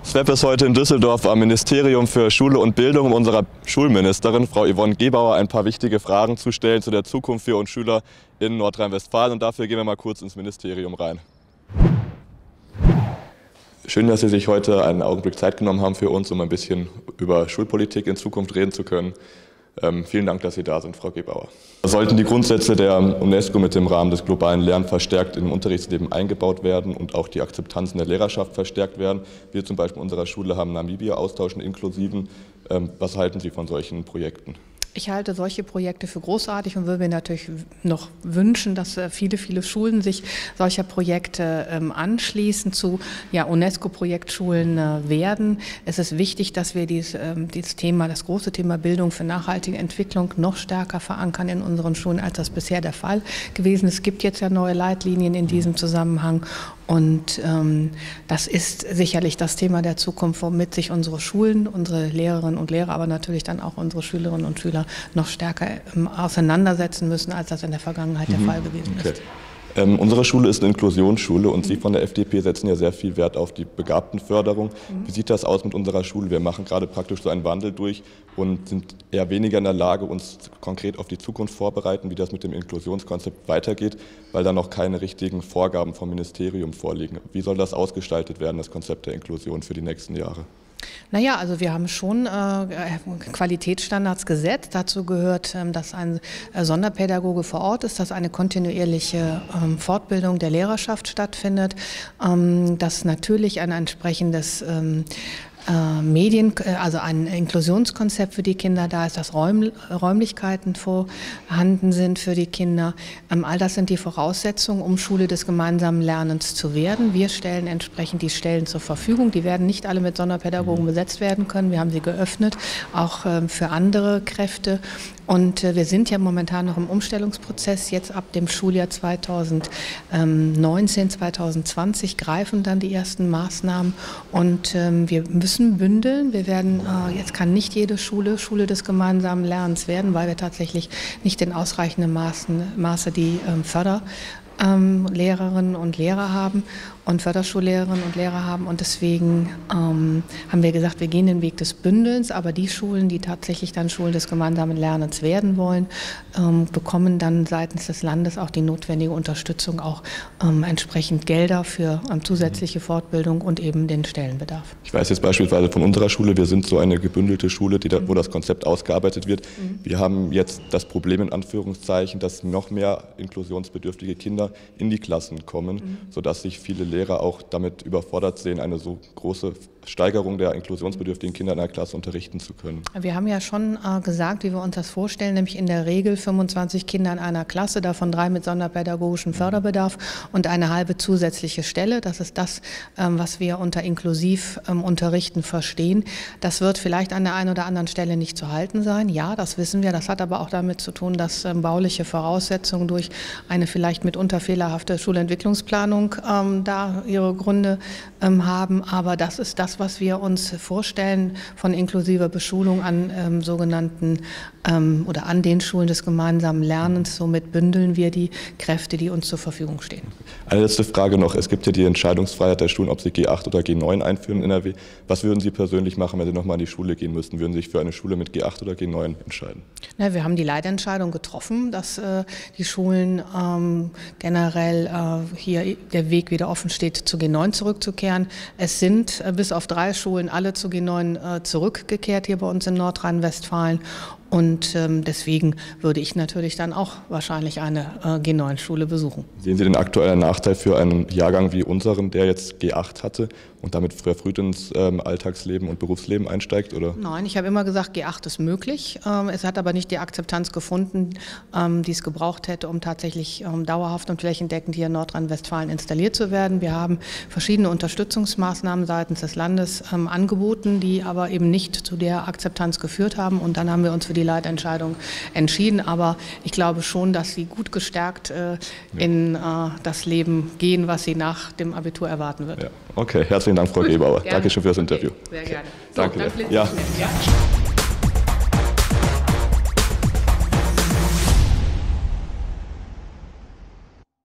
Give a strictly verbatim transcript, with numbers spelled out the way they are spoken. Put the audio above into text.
Swep ist heute in Düsseldorf am Ministerium für Schule und Bildung, um unserer Schulministerin, Frau Yvonne Gebauer, ein paar wichtige Fragen zu stellen zu der Zukunft für uns Schüler in Nordrhein-Westfalen. Und dafür gehen wir mal kurz ins Ministerium rein. Schön, dass Sie sich heute einen Augenblick Zeit genommen haben für uns, um ein bisschen über Schulpolitik in Zukunft reden zu können. Ähm, vielen Dank, dass Sie da sind, Frau Gebauer. Sollten die Grundsätze der UNESCO mit dem Rahmen des globalen Lernens verstärkt im Unterrichtsleben eingebaut werden und auch die Akzeptanz in der Lehrerschaft verstärkt werden? Wir zum Beispiel in unserer Schule haben Namibia-Austausch in Inklusiven. Ähm, was halten Sie von solchen Projekten? Ich halte solche Projekte für großartig und würde mir natürlich noch wünschen, dass viele, viele Schulen sich solcher Projekte ähm, anschließen, zu ja, UNESCO-Projektschulen äh, werden. Es ist wichtig, dass wir dies, ähm, dieses Thema, das große Thema Bildung für nachhaltige Entwicklung noch stärker verankern in unseren Schulen, als das bisher der Fall gewesen ist. Es gibt jetzt ja neue Leitlinien in diesem Zusammenhang. Und ähm, das ist sicherlich das Thema der Zukunft, womit sich unsere Schulen, unsere Lehrerinnen und Lehrer, aber natürlich dann auch unsere Schülerinnen und Schüler noch stärker ähm, auseinandersetzen müssen, als das in der Vergangenheit mhm. der Fall gewesen okay. ist. Ähm, unsere Schule ist eine Inklusionsschule und mhm. Sie von der F D P setzen ja sehr viel Wert auf die Begabtenförderung. Mhm. Wie sieht das aus mit unserer Schule? Wir machen gerade praktisch so einen Wandel durch und sind eher weniger in der Lage, uns konkret auf die Zukunft vorbereiten, wie das mit dem Inklusionskonzept weitergeht, weil da noch keine richtigen Vorgaben vom Ministerium vorliegen. Wie soll das ausgestaltet werden, das Konzept der Inklusion für die nächsten Jahre? Naja, also wir haben schon äh, Qualitätsstandards gesetzt. Dazu gehört, ähm, dass ein äh, Sonderpädagoge vor Ort ist, dass eine kontinuierliche ähm, Fortbildung der Lehrerschaft stattfindet, ähm, dass natürlich ein entsprechendes ähm, Äh, Medien, also ein Inklusionskonzept für die Kinder da ist, dass Räum, Räumlichkeiten vorhanden sind für die Kinder. Ähm, all das sind die Voraussetzungen, um Schule des gemeinsamen Lernens zu werden. Wir stellen entsprechend die Stellen zur Verfügung. Die werden nicht alle mit Sonderpädagogen besetzt werden können. Wir haben sie geöffnet, auch äh, für andere Kräfte. Und äh, wir sind ja momentan noch im Umstellungsprozess. Jetzt ab dem Schuljahr zweitausendneunzehn, zweitausendzwanzig greifen dann die ersten Maßnahmen. Und ähm, wir müssen müssen bündeln. Wir werden, äh, jetzt kann nicht jede Schule Schule des gemeinsamen Lernens werden, weil wir tatsächlich nicht in ausreichendem Maßen, Maße die ähm, Förderlehrerinnen ähm, und Lehrer haben und Förderschullehrerinnen und Lehrer haben. Und deswegen ähm, haben wir gesagt, wir gehen den Weg des Bündelns, aber die Schulen, die tatsächlich dann Schulen des gemeinsamen Lernens werden wollen, ähm, bekommen dann seitens des Landes auch die notwendige Unterstützung, auch ähm, entsprechend Gelder für ähm, zusätzliche Fortbildung und eben den Stellenbedarf. Ich weiß jetzt beispielsweise von unserer Schule, wir sind so eine gebündelte Schule, die da, wo das Konzept ausgearbeitet wird. Mhm. Wir haben jetzt das Problem in Anführungszeichen, dass noch mehr inklusionsbedürftige Kinder in die Klassen kommen, mhm. sodass sich viele Lehrer auch damit überfordert sehen, eine so große Steigerung der inklusionsbedürftigen Kinder in einer Klasse unterrichten zu können. Wir haben ja schon äh, gesagt, wie wir uns das vorstellen, nämlich in der Regel fünfundzwanzig Kinder in einer Klasse, davon drei mit sonderpädagogischem Förderbedarf und eine halbe zusätzliche Stelle. Das ist das, ähm, was wir unter inklusiv ähm, unterrichten verstehen. Das wird vielleicht an der einen oder anderen Stelle nicht zu halten sein. Ja, das wissen wir. Das hat aber auch damit zu tun, dass ähm, bauliche Voraussetzungen durch eine vielleicht mitunter fehlerhafte Schulentwicklungsplanung ähm, da ihre Gründe ähm, haben. Aber das ist das, was wir uns vorstellen von inklusiver Beschulung an ähm, sogenannten ähm, oder an den Schulen des gemeinsamen Lernens. Somit bündeln wir die Kräfte, die uns zur Verfügung stehen. Eine letzte Frage noch. Es gibt ja die Entscheidungsfreiheit der Schulen, ob sie G acht oder G neun einführen in N R W. Was würden Sie persönlich machen, wenn Sie nochmal in die Schule gehen müssten? Würden Sie sich für eine Schule mit G acht oder G neun entscheiden? Na, wir haben die Leitentscheidung getroffen, dass äh, die Schulen ähm, generell äh, hier der Weg wieder offen steht, zu G neun zurückzukehren. Es sind äh, bis auf drei Schulen alle zu G neun äh, zurückgekehrt hier bei uns in Nordrhein-Westfalen. Und ähm, deswegen würde ich natürlich dann auch wahrscheinlich eine äh, G neun Schule besuchen. Sehen Sie den aktuellen Nachteil für einen Jahrgang wie unseren, der jetzt G acht hatte und damit verfrüht ins ähm, Alltagsleben und Berufsleben einsteigt? Oder? Nein, ich habe immer gesagt, G acht ist möglich. Ähm, es hat aber nicht die Akzeptanz gefunden, ähm, die es gebraucht hätte, um tatsächlich ähm, dauerhaft und flächendeckend hier in Nordrhein-Westfalen installiert zu werden. Wir haben verschiedene Unterstützungsmaßnahmen seitens des Landes ähm, angeboten, die aber eben nicht zu der Akzeptanz geführt haben. Und dann haben wir uns für die Leitentscheidung entschieden. Aber ich glaube schon, dass sie gut gestärkt äh, in äh, das Leben gehen, was sie nach dem Abitur erwarten wird. Ja. Okay, herzlichen Dank, Frau Gebauer. Gerne. Dankeschön für das Interview. Okay, sehr gerne. So, danke. Dann Ja. ja.